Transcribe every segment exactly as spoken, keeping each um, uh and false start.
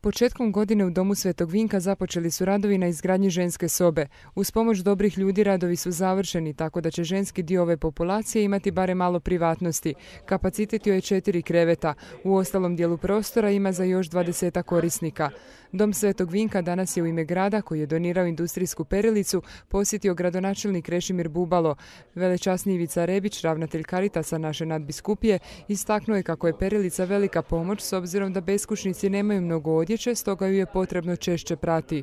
Početkom godine u Domu Svetog Vinka započeli su radovi na izgradnji ženske sobe. Uz pomoć dobrih ljudi radovi su završeni, tako da će ženski dio ove populacije imati barem malo privatnosti. Kapacitet joj je četiri kreveta. U ostalom dijelu prostora ima za još dvadesetak korisnika. Dom Svetog Vinka danas je u ime grada, koji je donirao industrijsku perilicu, posjetio gradonačelnik Krešimir Bubalo. Velečasni Ivica Rebić, ravnatelj Karitasa naše nadbiskupije, istaknuo je kako je perilica velika pomoć s obzirom da beskućnici nemaju mnogo odjeće, stoga ju je potrebno češće prati.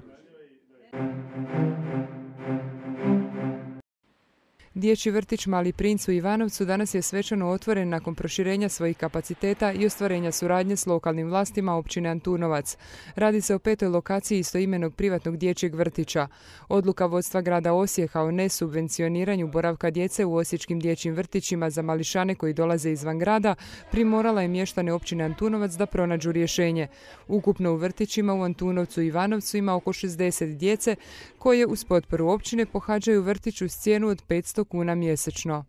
Dječji vrtić Mali princ u Ivanovcu danas je svečano otvoren nakon proširenja svojih kapaciteta i ostvarenja suradnje s lokalnim vlastima općine Antunovac. Radi se o petoj lokaciji istoimenog privatnog dječjeg vrtića. Odluka vodstva grada Osijeka o nesubvencioniranju boravka djece u osječkim dječjim vrtićima za mališane koji dolaze izvan grada primorala je mještane općine Antunovac da pronađu rješenje. Ukupno u vrtićima u Antunovcu i Ivanovcu ima oko šezdeset djece koje uz potporu općine pohađaju vrtić uz cijenu od petsto kuna mjesečno.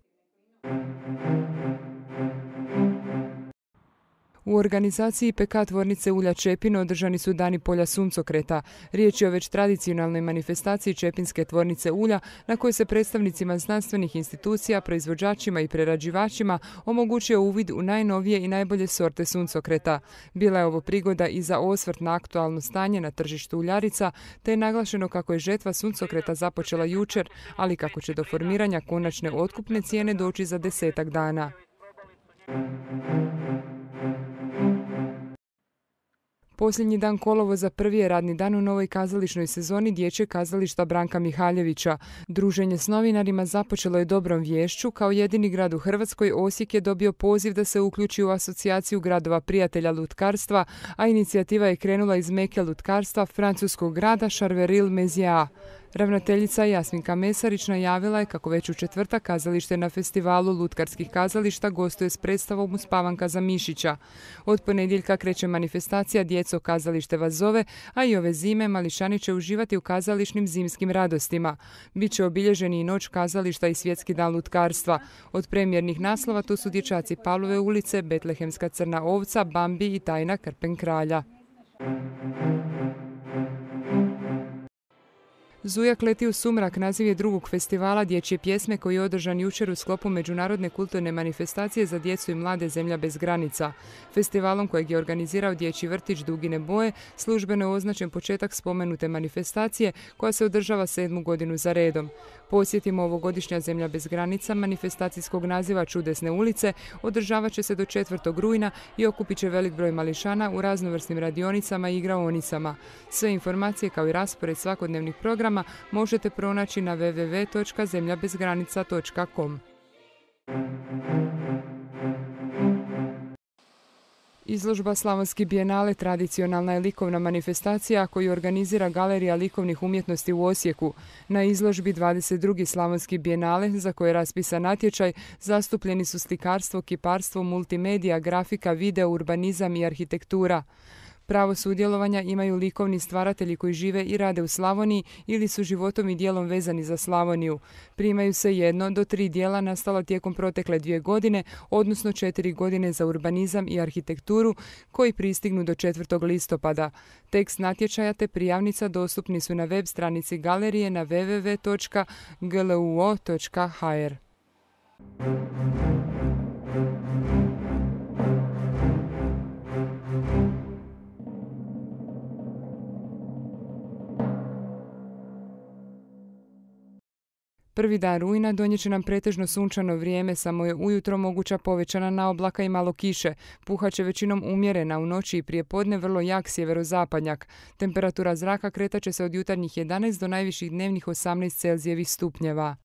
U organizaciji P K tvornice ulja Čepin održani su Dani polja suncokreta. Riječ je o već tradicionalnoj manifestaciji Čepinske tvornice ulja na kojoj se predstavnicima znanstvenih institucija, proizvođačima i prerađivačima omogućio uvid u najnovije i najbolje sorte suncokreta. Bila je ovo prigoda i za osvrt na aktualno stanje na tržištu uljarica, te je naglašeno kako je žetva suncokreta započela jučer, ali kako će do formiranja konačne otkupne cijene doći za desetak dana. Posljednji dan kolovoza prvi je radni dan u novoj kazališnoj sezoni Dječjeg kazališta Branka Mihaljevića. Druženje s novinarima započelo je dobrom viješću. Kao jedini grad u Hrvatskoj, Osijek je dobio poziv da se uključi u asocijaciju gradova prijatelja lutkarstva, a inicijativa je krenula iz meke lutkarstva francuskog grada Charleville-Mézières. Ravnateljica Jasminka Mesarić najavila je kako već u četvrtak kazalište na festivalu lutkarskih kazališta gostuje s predstavom Uspavanka za Mišića. Od ponedjeljka kreće manifestacija Djeco kazalište vas zove, a i ove zime mališani će uživati u kazališnim zimskim radostima. Biće obilježeni i noć kazališta i svjetski dan lutkarstva. Od premijernih naslova tu su Dječaci Pavlove ulice, Betlehemska crna ovca, Bambi i Tajna krpen kralja. Zujak leti u sumrak naziv je drugog festivala dječje pjesme koji je održan jučer u sklopu međunarodne kulturne manifestacije za djecu i mlade Zemlja bez granica. Festivalom kojeg je organizirao dječji vrtić Dugine boje službeno je označen početak spomenute manifestacije koja se održava sedmu godinu za redom. Posjetimo ovogodišnja Zemlja bez granica manifestacijskog naziva Čudesne ulice održavat će se do četvrtog rujna i okupit će velik broj mališana u raznovrsnim radionicama i igraonicama. Sve informacije kao i raspored svakodnevnih programa možete pronaći na w w w točka zemlja bez granica točka com. Izložba Slavonski bijenale tradicionalna je likovna manifestacija koju organizira Galerija likovnih umjetnosti u Osijeku. Na izložbi dvadeset drugi Slavonski bijenale, za koje je raspisan natječaj, zastupljeni su slikarstvo, kiparstvo, multimedija, grafika, video, urbanizam i arhitektura. Pravo sudjelovanja imaju likovni stvaratelji koji žive i rade u Slavoniji ili su životom i djelom vezani za Slavoniju. Primaju se jedno do tri djela nastala tijekom protekle dvije godine, odnosno četiri godine za urbanizam i arhitekturu, koji pristignu do četvrtog listopada. Tekst natječaja te prijavnica dostupni su na web stranici galerije na w w w točka gluo točka h r. Prvi dan rujna donijet će nam pretežno sunčano vrijeme, samo je ujutro moguća povećana naoblaka i malo kiše. Puhat će većinom umjerena, u noći i prije podne vrlo jak sjeverozapadnjak. Temperatura zraka kretat će se od jutarnjih jedanaest do najviših dnevnih osamnaest Celzijevih stupnjeva.